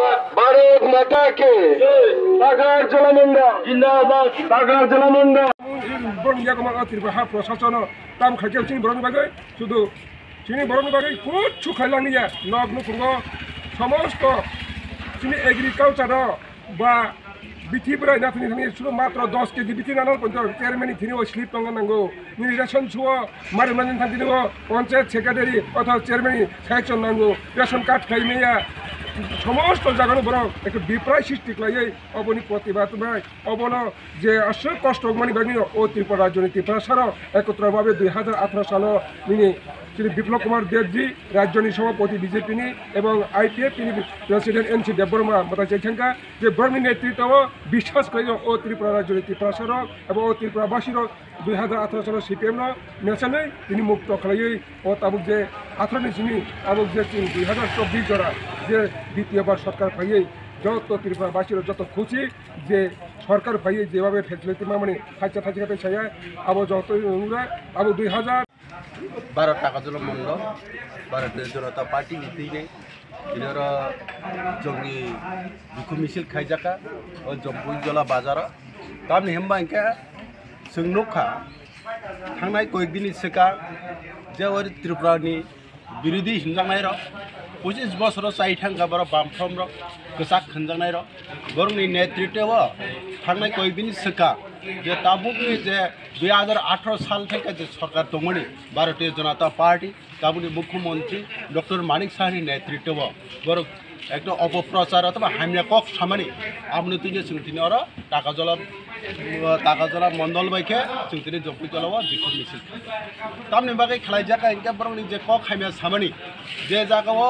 भारत माता के सागर जलमंडा जिंदाबाद सागर जलमंडा प्रशासन ताम खाइके चिनी बरन बागै शुधु चिनी बरन बागै कुछ खाइलांगिया नग नुखुंग समस्त चिनी एग्रिकालचार बा बिथि बराय नाथनि थांनि सुलु मात्र 10 केजि बिथि नानाल पंत चेयरमेन थिनि ओ स्लिप तंग नांगौ नि रेशन छुओ मारे माने थांनि दिनो पंचायत सेक्रेटारि अथवा चेयरमेन साइक्सन नांगौ रेशन कार्ड खाइमेया समस्त जागानो बरं एक बिप्राय सृष्टि खालायै अबनि प्रतिबाद बाय अबनो जे असु कष्ट मानि बागि ओ त्रिपुरा राज्यनि त्रिपुरा सार एकत्रभावे 2018 साल नि श्री विप्लव कुमार देवजी राज्यनि सभापति बीजेपी एवं आईपीएफ प्रेसिडेंट एनसी देवबर्मा बताइछंका जे बर्मी नेतृत्व विश्वास करियो ओ त्रिपुरा राज्यनि त्रिपुरा सार एवं ओ त्रिपुरावासी 2018 साल सीपीएम नेशनै तिनि मुक्त खालायै ओ ताबुक जे 18 निसिनि आबुक जे 2024 जरा जे द्वितीयबार सरकार पाइए যত ত্রিপুরাবাসীর যত খুশি যে সরকার পাইয়ে যেভাবে ফেসিলিটি মানে খাইচা থাইচাতে ছায়া আবো যত আবো 2012 টাকা জল মন্ডল ভারতীয় জনতা পার্টি নীতিনে ইনার জঙ্গি দুঃখ মিছিল খাইজাকা ও জম্পুই জলা বাজার তামনি হেমবা ইনকা सोंनोखा थांनाय कयेकदिननि सिगां जे ओरै त्रिपुरानि बिरोधी हिंजानाय 25 बছर चाइ थांगा बर बामफ्रम गोसाक खनजानाय बरंनि नेतृत्व थांनाय कयेकदिननि सिगां जे ताबुकनि जे 2018 साल থেকে যে সরকার দমনি ভারতীয় জনতা পার্টি তাবুনি মুখ্যমন্ত্রী ডক্টর মানিক সাহানি নেতৃত্ব বড় একটা অপপ্রচার অথবা হামলা কক সামানি আপনি তুই চিন্তিনি আর টাকা জলা মন্ডল বাইকে চিন্তিনি জপি চলাব বিক্ষোভ মিছিল তামনি বাকি খেলাই জায়গা ইনকা বরং যে কক হামলা সামানি যে জায়গাও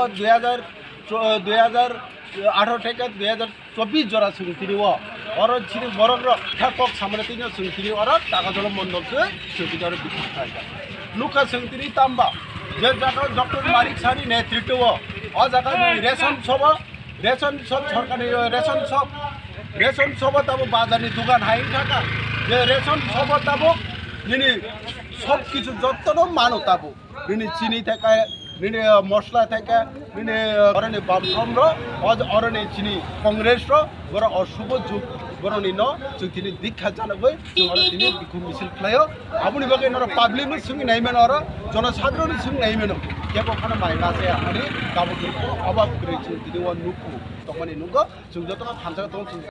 2018 থেকে 2024 জরা চিন্তিনি और चिनी बरं কক সামনে তিনি চিন্তিনি আর টাকা জলা মন্ডলকে চিন্তিনি আর বিক্ষোভ খাইজা লুকা চিন্তিনি তাম্বা যে জায়গা ডক্টর মানিক সাহানি নেতৃত্ব और जगह रेशन सब सरकारी रेशन सब तब बाजार दुकान हाई थाका जे रेशन सब तब दिनी सब किछु जतनो मानो तब दिनी चीनी थाका दिनी मसला थाका दिनी अरने बामफ्रम अरने चिनी कांग्रेस बर अशुभ जुग बरनि न जोंथिनि दीक्षा जानोबै जों आरो दिनै बिखुम मिছিল खालायो आबुनि बागै नर पाब्लिकनि सुंग नायमेन आरो जनसाधारणनि सुंग नायमेन केबो खाना माइना जे आनि गाबो अबाब ग्रेचि दिनै नुकु तखनि नुगो जों जतनो थांजा दं